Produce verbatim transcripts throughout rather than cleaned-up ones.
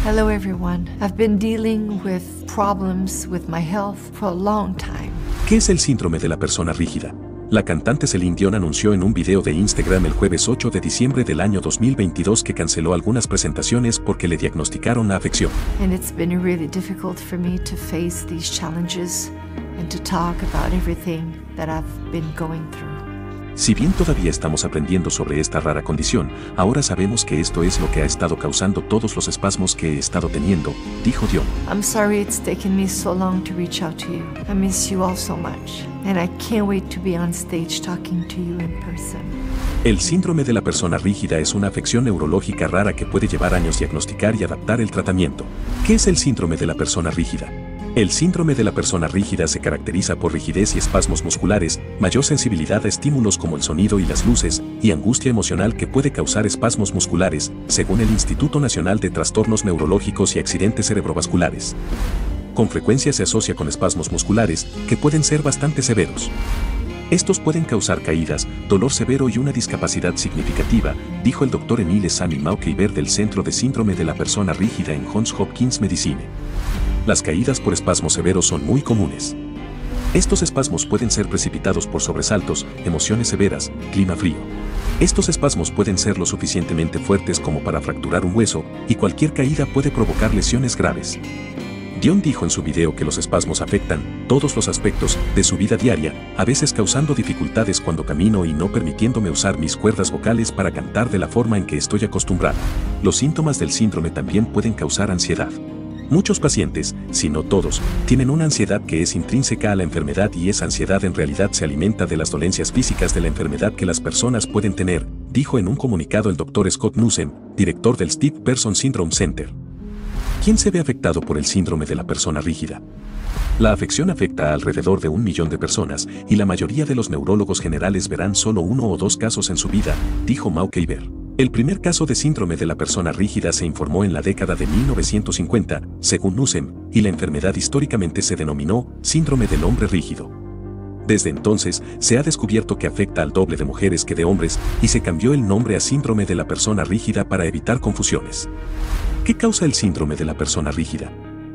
Hello everyone. I've been dealing with problems with my health for a long time. ¿Qué es el síndrome de la persona rígida? La cantante Celine Dion anunció en un video de Instagram el jueves ocho de diciembre del año dos mil veintidós que canceló algunas presentaciones porque le diagnosticaron la afección. And it's been really difficult for me to face these challenges and to talk about everything that I've been going through. Si bien todavía estamos aprendiendo sobre esta rara condición, ahora sabemos que esto es lo que ha estado causando todos los espasmos que he estado teniendo, dijo Dion. I'm sorry it's taken me so long to reach out to you. I miss you all so much, and I can't wait to be on stage talking to you in person. El síndrome de la persona rígida es una afección neurológica rara que puede llevar años diagnosticar y adaptar el tratamiento. ¿Qué es el síndrome de la persona rígida? El síndrome de la persona rígida se caracteriza por rigidez y espasmos musculares, mayor sensibilidad a estímulos como el sonido y las luces, y angustia emocional que puede causar espasmos musculares, según el Instituto Nacional de Trastornos Neurológicos y Accidentes Cerebrovasculares. Con frecuencia se asocia con espasmos musculares, que pueden ser bastante severos. Estos pueden causar caídas, dolor severo y una discapacidad significativa, dijo el doctor Emile Sami Maukeiber del Centro de Síndrome de la Persona Rígida en Johns Hopkins Medicine. Las caídas por espasmos severos son muy comunes. Estos espasmos pueden ser precipitados por sobresaltos, emociones severas, clima frío. Estos espasmos pueden ser lo suficientemente fuertes como para fracturar un hueso, y cualquier caída puede provocar lesiones graves. Dion dijo en su video que los espasmos afectan todos los aspectos de su vida diaria, a veces causando dificultades cuando camino y no permitiéndome usar mis cuerdas vocales para cantar de la forma en que estoy acostumbrada. Los síntomas del síndrome también pueden causar ansiedad. Muchos pacientes, si no todos, tienen una ansiedad que es intrínseca a la enfermedad y esa ansiedad en realidad se alimenta de las dolencias físicas de la enfermedad que las personas pueden tener, dijo en un comunicado el doctor Scott Newsom, director del Stiff Person Syndrome Center. ¿Quién se ve afectado por el síndrome de la persona rígida? La afección afecta a alrededor de un millón de personas y la mayoría de los neurólogos generales verán solo uno o dos casos en su vida, dijo Maukeiber. El primer caso de síndrome de la persona rígida se informó en la década de mil novecientos cincuenta, según Newsom, y la enfermedad históricamente se denominó síndrome del hombre rígido. Desde entonces, se ha descubierto que afecta al doble de mujeres que de hombres y se cambió el nombre a síndrome de la persona rígida para evitar confusiones. ¿Qué causa el síndrome de la persona rígida?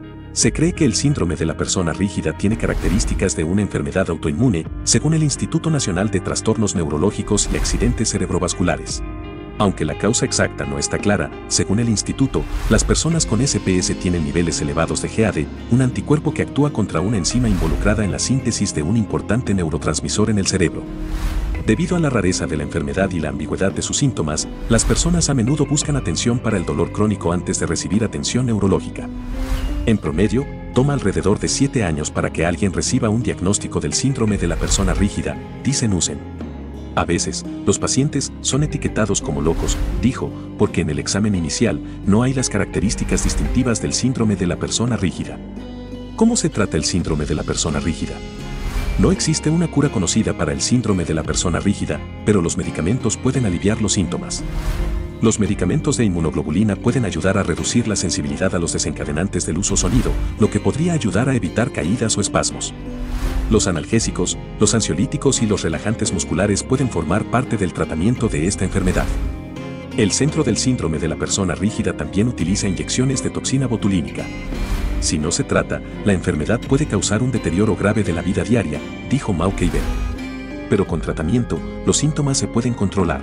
Se cree que el síndrome de la persona rígida tiene características de una enfermedad autoinmune, según el Instituto Nacional de Trastornos Neurológicos y Accidentes Cerebrovasculares. Aunque la causa exacta no está clara, según el instituto, las personas con S P S tienen niveles elevados de G A D, un anticuerpo que actúa contra una enzima involucrada en la síntesis de un importante neurotransmisor en el cerebro. Debido a la rareza de la enfermedad y la ambigüedad de sus síntomas, las personas a menudo buscan atención para el dolor crónico antes de recibir atención neurológica. En promedio, toma alrededor de siete años para que alguien reciba un diagnóstico del síndrome de la persona rígida, dice Newsom. A veces, los pacientes son etiquetados como locos, dijo, porque en el examen inicial no hay las características distintivas del síndrome de la persona rígida. ¿Cómo se trata el síndrome de la persona rígida? No existe una cura conocida para el síndrome de la persona rígida, pero los medicamentos pueden aliviar los síntomas. Los medicamentos de inmunoglobulina pueden ayudar a reducir la sensibilidad a los desencadenantes del uso sonido, lo que podría ayudar a evitar caídas o espasmos. Los analgésicos, los ansiolíticos y los relajantes musculares pueden formar parte del tratamiento de esta enfermedad. El Centro del Síndrome de la Persona Rígida también utiliza inyecciones de toxina botulínica. Si no se trata, la enfermedad puede causar un deterioro grave de la vida diaria, dijo Maukeiber. Pero con tratamiento, los síntomas se pueden controlar.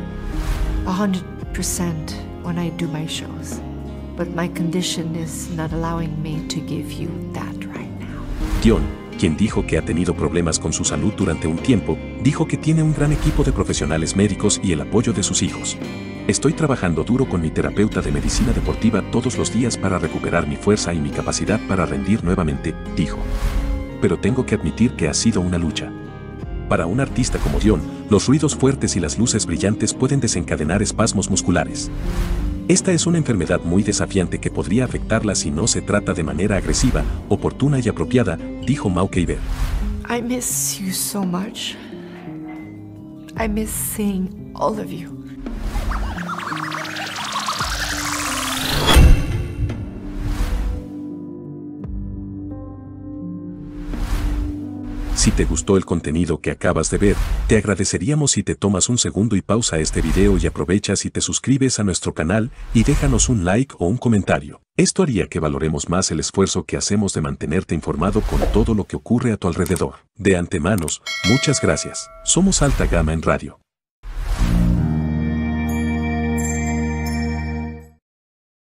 one hundred percent when I do my shows, but my condition is not allowing me to give you that right now. Dion, quien dijo que ha tenido problemas con su salud durante un tiempo, dijo que tiene un gran equipo de profesionales médicos y el apoyo de sus hijos. Estoy trabajando duro con mi terapeuta de medicina deportiva todos los días para recuperar mi fuerza y mi capacidad para rendir nuevamente, dijo. Pero tengo que admitir que ha sido una lucha. Para un artista como Dion, los ruidos fuertes y las luces brillantes pueden desencadenar espasmos musculares. Esta es una enfermedad muy desafiante que podría afectarla si no se trata de manera agresiva, oportuna y apropiada, dijo Maukeiber. I miss you so much. I miss seeing all of you. Si te gustó el contenido que acabas de ver, te agradeceríamos si te tomas un segundo y pausa este video y aprovechas y te suscribes a nuestro canal y déjanos un like o un comentario. Esto haría que valoremos más el esfuerzo que hacemos de mantenerte informado con todo lo que ocurre a tu alrededor. De antemano, muchas gracias. Somos Alta Gama en Radio.